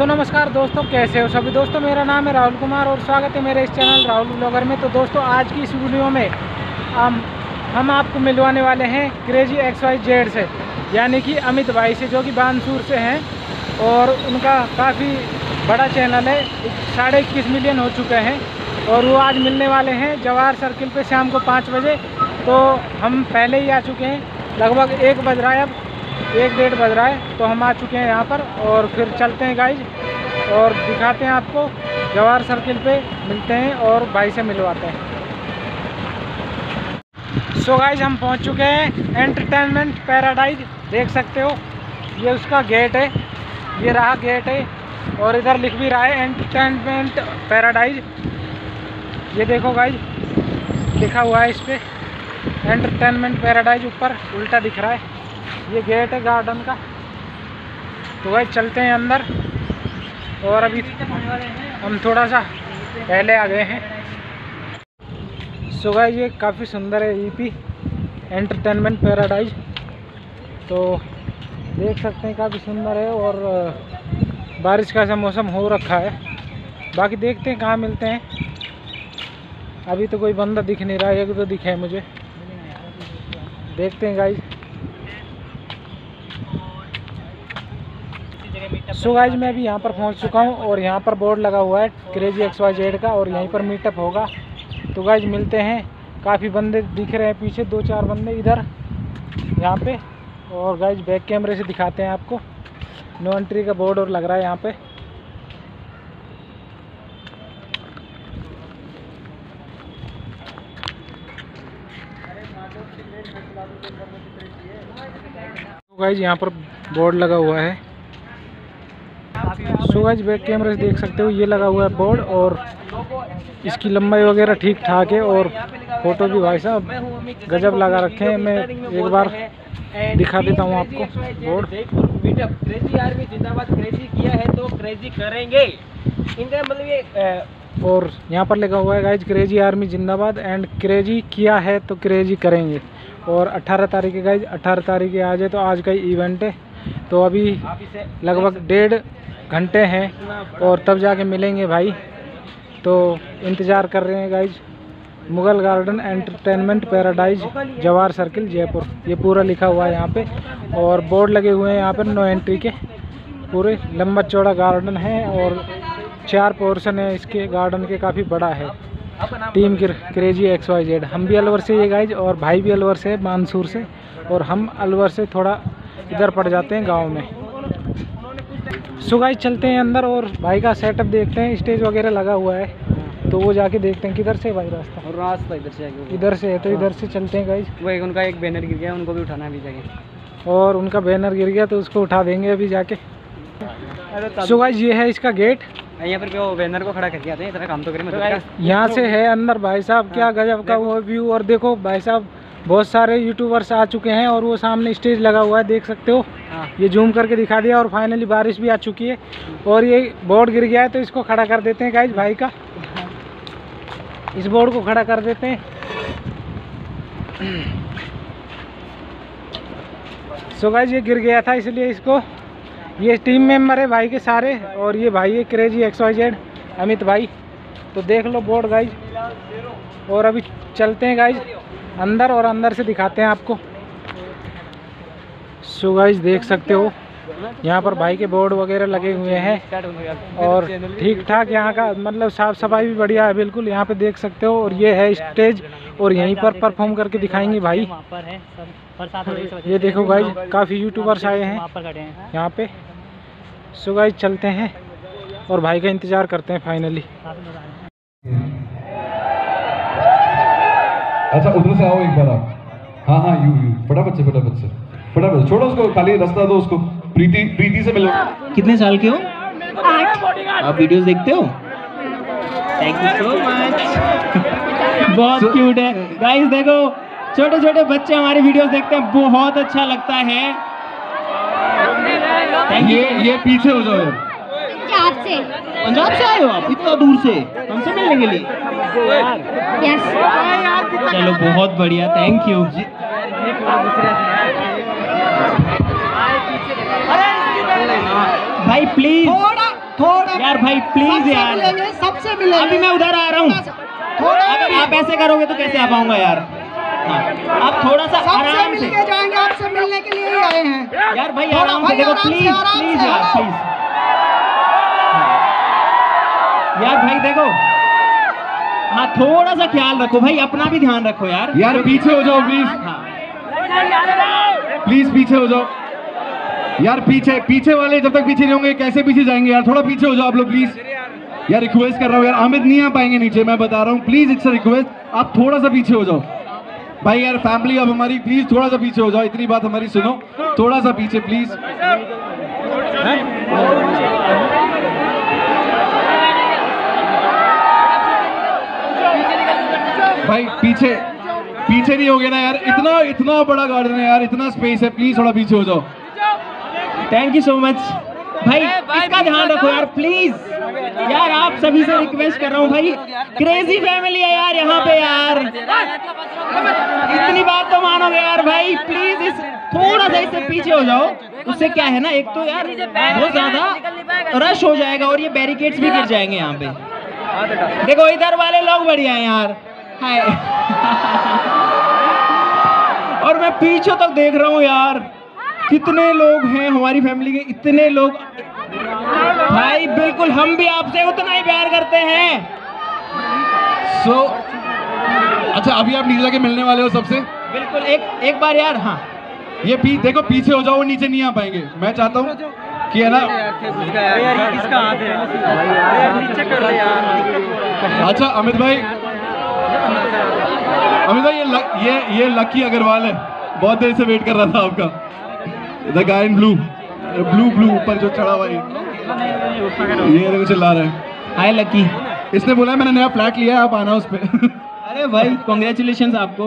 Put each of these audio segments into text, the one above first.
नमस्कार दोस्तों, कैसे हो सभी दोस्तों। मेरा नाम है राहुल कुमार और स्वागत है मेरे इस चैनल राहुल ब्लॉगर में। तो दोस्तों आज की इस वीडियो में हम आपको मिलवाने वाले हैं क्रेजी XYZ से, यानी कि अमित भाई से, जो कि बानसूर से हैं और उनका काफ़ी बड़ा चैनल है, 21.5 मिलियन हो चुके हैं। और वो आज मिलने वाले हैं जवाहर सर्किल पे शाम को 5 बजे। तो हम पहले ही आ चुके हैं, लगभग 1 बज रहा है, अब 1-1:30 बज रहा है। तो हम आ चुके हैं यहाँ पर और फिर चलते हैं गाइज और दिखाते हैं आपको जवाहर सर्किल पे, मिलते हैं और भाई से मिलवाते हैं। सो गाइज हम पहुँच चुके हैं एंटरटेनमेंट पैराडाइज, देख सकते हो ये उसका गेट है, ये रहा गेट है और इधर लिख भी रहा है एंटरटेनमेंट पैराडाइज। ये देखो गाइज लिखा हुआ है इस पर एंटरटेनमेंट पैराडाइज, ऊपर उल्टा दिख रहा है। ये गेट है गार्डन का। तो भाई चलते हैं अंदर और अभी हम थोड़ा सा पहले आ गए हैं। सो गाइस ये काफ़ी सुंदर है EP एंटरटेनमेंट पैराडाइज, तो देख सकते हैं काफ़ी सुंदर है और बारिश का सा मौसम हो रखा है। बाकी देखते हैं कहाँ मिलते हैं। अभी तो कोई बंदा दिख नहीं रहा है, एक दो दिखे है मुझे, देखते हैं गाइज। सो गाइज मैं अभी यहाँ पर पहुँच चुका हूँ और यहाँ पर बोर्ड लगा हुआ है क्रेजी XYZ का और यहीं पर मीटअप होगा। तो गाइज मिलते हैं। काफ़ी बंदे दिख रहे हैं पीछे, 2-4 बंदे इधर यहाँ पे। और गाइज बैक कैमरे से दिखाते हैं आपको, नो एंट्री का बोर्ड और लग रहा है यहाँ पे। तो गाइज यहाँ पर बोर्ड लगा हुआ है। सो गाइज बैक कैमरे से देख सकते हो ये लगा हुआ है बोर्ड और इसकी लंबाई वगैरह ठीक ठाक है और फोटो भी भाई साहब गजब लगा रखे हैं। मैं एक बार दिखा देता हूँ आपको बोर्ड। क्रेजी आर्मी जिंदाबाद, क्रेजी किया है तो क्रेजी करेंगे, इनका मतलब ये। और यहाँ पर लगा हुआ है गाइज क्रेजी आर्मी जिंदाबाद एंड क्रेजी किया है तो क्रेजी करेंगे। और 18 तारीख है गाइज, 18 तारीख आ जाए तो आज का इवेंट है। तो अभी लगभग 1.5 घंटे हैं और तब जाके मिलेंगे भाई। तो इंतज़ार कर रहे हैं guys. Mughal garden entertainment paradise Jawahar circle Jaipur, ये पूरा लिखा हुआ है यहाँ पे। और बोर्ड लगे हुए हैं यहाँ पर नो एंट्री के। पूरे लंबा चौड़ा गार्डन है और 4 पोर्शन है इसके गार्डन के, काफ़ी बड़ा है। टीम क्रेजी XYZ, हम भी अलवर से ये गाइज और भाई भी अलवर से, बानसूर से, और हम अलवर से थोड़ा इधर पड़ जाते हैं गांव में। सो गाइस चलते हैं अंदर और भाई का सेटअप देखते हैं। स्टेज वगैरह लगा हुआ है तो वो जाके देखते हैं। किधर से भाई रास्ता? और रास्ता इधर से आगे, इधर से है तो इधर से चलते हैं गाइस। वो उनका एक बैनर गिर गया, उनको भी उठाना भी जाके। और उनका बैनर गिर गया तो उसको उठा देंगे अभी जाके। सो गाइस ये है इसका गेट। यहाँ पर वो बैनर को खड़ा करके आते हैं, इतना काम तो करें। यहाँ से है अंदर भाई साहब, क्या गजब का वो व्यू। और देखो भाई साहब बहुत सारे यूट्यूबर्स आ चुके हैं और वो सामने स्टेज लगा हुआ है, देख सकते हो। ये जूम करके दिखा दिया। और फाइनली बारिश भी आ चुकी है और ये बोर्ड गिर गया है तो इसको खड़ा कर देते हैं गाइज भाई का। इस बोर्ड को खड़ा कर देते हैं। सो गाइज ये गिर गया था इसलिए इसको, ये टीम मेंबर है भाई के सारे और ये भाई है क्रेजी XYZ अमित भाई। तो देख लो बोर्ड गाइज। और अभी चलते हैं गाइज अंदर और अंदर से दिखाते हैं आपको। सो गाइज देख सकते हो यहाँ पर भाई के बोर्ड वगैरह लगे हुए हैं और ठीक ठाक यहाँ का मतलब साफ़ सफाई भी बढ़िया है बिल्कुल। यहाँ पे देख सकते हो। और ये है स्टेज और यहीं पर परफॉर्म करके दिखाएंगे भाई। ये देखो गाइज काफ़ी यूट्यूबर्स आए हैं यहाँ पे। सो गाइज चलते हैं और भाई का इंतज़ार करते हैं फाइनली। अच्छा उधर से आओ एक बार आप। हाँ यू फटाफट से फटाफट छोड़ो उसको, खाली रास्ता दो उसको। प्रीति से मिलो। कितने साल के हो? 8। आप वीडियोस देखते हो? Thank you so much. बहुत क्यूट है गाइस, देखो छोटे छोटे बच्चे हमारे वीडियोस देखते हैं, बहुत अच्छा लगता है। ये पीछे हो जाओ। पंजाब से आए हो आप इतना दूर से हमसे मिलने के लिए? यस। चलो बहुत बढ़िया, थैंक यू। भाई प्लीज थोड़ा यार भाई प्लीज सबसे यार, मिलेंगे, सबसे मिलेंगे। अभी मैं उधर आ रहा हूँ। थोड़ा अगर आप ऐसे करोगे तो कैसे आ पाऊंगा यार। हाँ, आप थोड़ा सा सबसे आराम मिल से के जाएंगे, आपसे मिलने के लिए ही आए हैं। यार भाई, थोड़ा आराम से भाई, देखो आराम से, प्लीज आराम प्लीज से, यार आओ। प्लीज। यार भाई देखो, हाँ थोड़ा सा ख्याल रखो भाई, अपना भी ध्यान रखो यार। यार पीछे हो जाओ प्लीज, हाँ प्लीज पीछे हो जाओ यार। पीछे पीछे वाले जब तक पीछे नहीं होंगे कैसे पीछे जाएंगे यार। थोड़ा पीछे हो जाओ आप लोग प्लीज। यार रिक्वेस्ट कर रहा हूँ यार, अमित नहीं आ पाएंगे नीचे, मैं बता रहा हूँ प्लीज, इट्स अ रिक्वेस्ट, आप थोड़ा सा पीछे हो जाओ भाई। यार फैमिली अब हमारी, प्लीज थोड़ा सा पीछे हो जाओ, इतनी बात हमारी सुनो, थोड़ा सा पीछे प्लीज। भाई पीछे पीछे नहीं हो गया ना यार, इतना इतना बड़ा गार्डन है यार, इतना स्पेस है, प्लीज थोड़ा पीछे हो जाओ। थैंक यू सो मच भाई, इसका ध्यान रखो यार प्लीज। यार आप सभी से रिक्वेस्ट कर रहा हूँ भाई, क्रेजी फैमिली है यार यहाँ पे यार, इतनी बात तो मानोगे यार भाई। प्लीज इस थोड़ा सा इससे पीछे हो जाओ, उससे क्या है ना, एक तो यार बहुत ज्यादा रश हो जाएगा और ये बैरिकेड्स भी गिर जाएंगे यहाँ पे। देखो इधर वाले लोग बढ़िया हैं यार, हाय। और मैं पीछे तक देख रहा हूँ यार, कितने लोग हैं हमारी फैमिली के, इतने लोग भाई। बिल्कुल हम भी आपसे उतना ही प्यार करते हैं। अच्छा अभी आप नीचे जाके मिलने वाले हो सबसे? बिल्कुल एक बार यार। हाँ ये देखो पीछे हो जाओ, वो नीचे नहीं आ पाएंगे। मैं चाहता हूँ कि है ना, अच्छा अमित भाई ये लकी अग्रवाल है, बहुत देर से वेट कर रहा था आपका। द गाय इन ब्लू ऊपर जो चढ़ा हुआ है, ये देखो चिल्ला रहा है। हाय लकी, इसने बोला है मैंने नया फ्लैट लिया है, आप आना उस पे। अरे भाई कॉन्ग्रेचुलेशन आपको।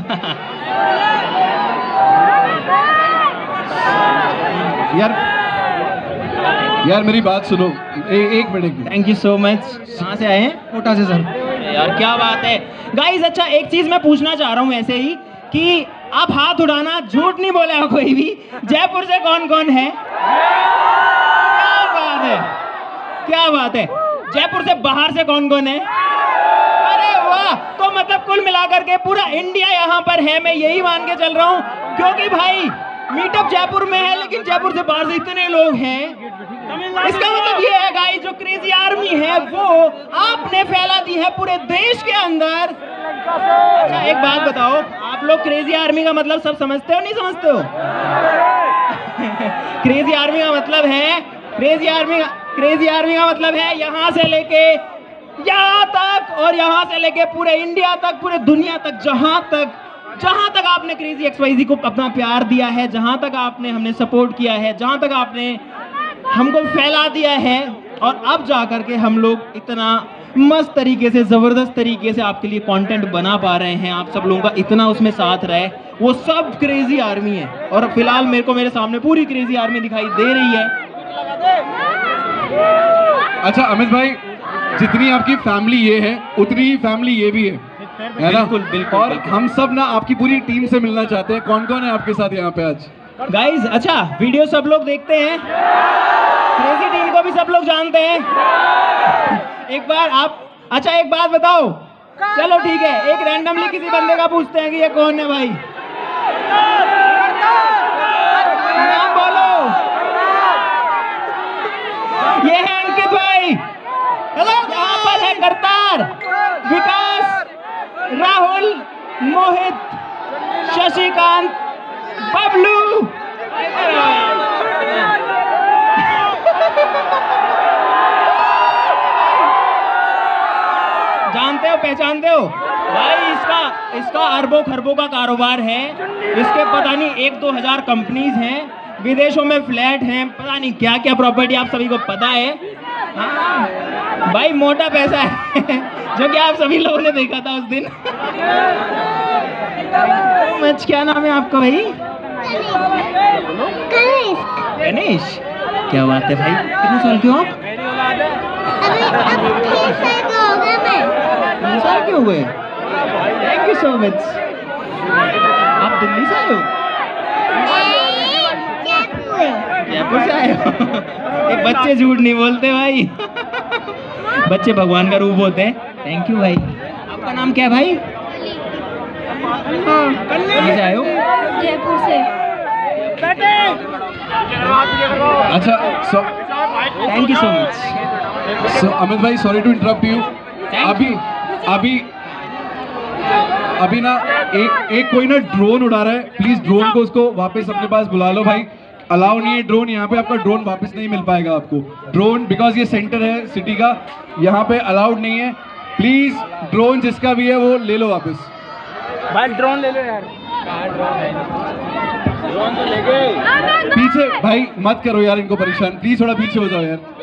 यार मेरी बात सुनो, एक minute. Thank you so much. कहाँ से आए हैं? कोटा से सर। यार क्या बात है गाइस। अच्छा एक चीज मैं पूछना चाह रहा हूँ ऐसे ही, कि आप हाथ उठाना, झूठ नहीं बोलेगा कोई भी। जयपुर से कौन कौन है? क्या बात है, क्या बात है। जयपुर से बाहर से कौन कौन है? अरे वाह, तो मतलब कुल मिलाकर के पूरा इंडिया यहाँ पर है, मैं यही मान के चल रहा हूँ। क्योंकि भाई मीटअप जयपुर में है, लेकिन जयपुर से बाहर से इतने लोग हैं। इसका मतलब ये है गाइस, जो क्रेजी आर्मी है वो आपने फैला दी है पूरे देश के अंदर। अच्छा एक बात बताओ, आप लोग क्रेजी आर्मी का मतलब सब समझते हो नहीं समझते हो? क्रेजी आर्मी का मतलब है, क्रेजी आर्मी का मतलब है यहाँ से लेके यहाँ तक, और यहाँ से लेके पूरे इंडिया तक, पूरे दुनिया तक, जहाँ तक आपने क्रेजी XYZ को अपना प्यार दिया है, जहाँ तक आपने हमने सपोर्ट किया है, जहाँ तक आपने हमको फैला दिया है, और अब जाकर के हम लोग इतना मस्त तरीके से, ज़बरदस्त तरीके से आपके लिए कंटेंट बना पा रहे हैं, आप सब लोगों का इतना उसमें साथ रहे, वो सब क्रेजी आर्मी है। और फिलहाल मेरे सामने पूरी क्रेजी आर्मी दिखाई दे रही है। अच्छा अमित भाई, जितनी आपकी फैमिली ये है उतनी ही फैमिली ये भी है ना? बिल्कुल। और हम सब ना आपकी पूरी टीम से मिलना चाहते हैं। कौन कौन है आपके साथ यहाँ पे आज? गाइज अच्छा वीडियो सब लोग देखते हैं, क्रेजी टीम को भी सब लोग जानते हैं। एक बार आप, अच्छा एक बात बताओ, चलो ठीक है, एक रैंडमली किसी बंदे का पूछते हैं कि ये कौन है भाई। नाम बोलो। ये है अंकित भाई। हेलो, यहाँ पर है करतार, विकास, राहुल, मोहित, शशिकांत, बबलू। जानते हो, पहचानते हो भाई? इसका अरबों खरबों का कारोबार है। इसके पता नहीं 1-2 हज़ार कंपनीज हैं, विदेशों में फ्लैट हैं, पता नहीं क्या क्या प्रॉपर्टी, आप सभी को पता है। हाँ भाई, मोटा पैसा है जो कि आप सभी लोगों ने देखा था उस दिन। मच क्या नाम है आपका भाई? गणेश। क्या बात है भाई, कितने साल के हो आप? 3 साल के हो गए। Thank you so much. आप दिल्ली से आए हो? जयपुर से आए हो? बच्चे झूठ नहीं बोलते भाई। बच्चे भगवान का रूप होते हैं। थैंक यू भाई। आपका नाम क्या है भाई? कहाँ से आए हो? जयपुर से। अच्छा thank you so much. So Amit भाई, सॉरी टू इंटरप्ट यू। अभी ना एक कोई ना ड्रोन उड़ा रहा है, प्लीज ड्रोन को उसको वापस अपने पास बुला लो भाई। अलाउ नहीं है ड्रोन यहाँ पे, आपका ड्रोन वापस नहीं मिल पाएगा आपको। ड्रोन बिकॉज ये सेंटर है सिटी का, यहाँ पे अलाउड नहीं है। प्लीज ड्रोन जिसका भी है वो ले लो वापस। भाई ड्रोन ले लो यार। पीछे भाई मत करो यार इनको परेशान, प्लीज थोड़ा पीछे हो जाओ यार।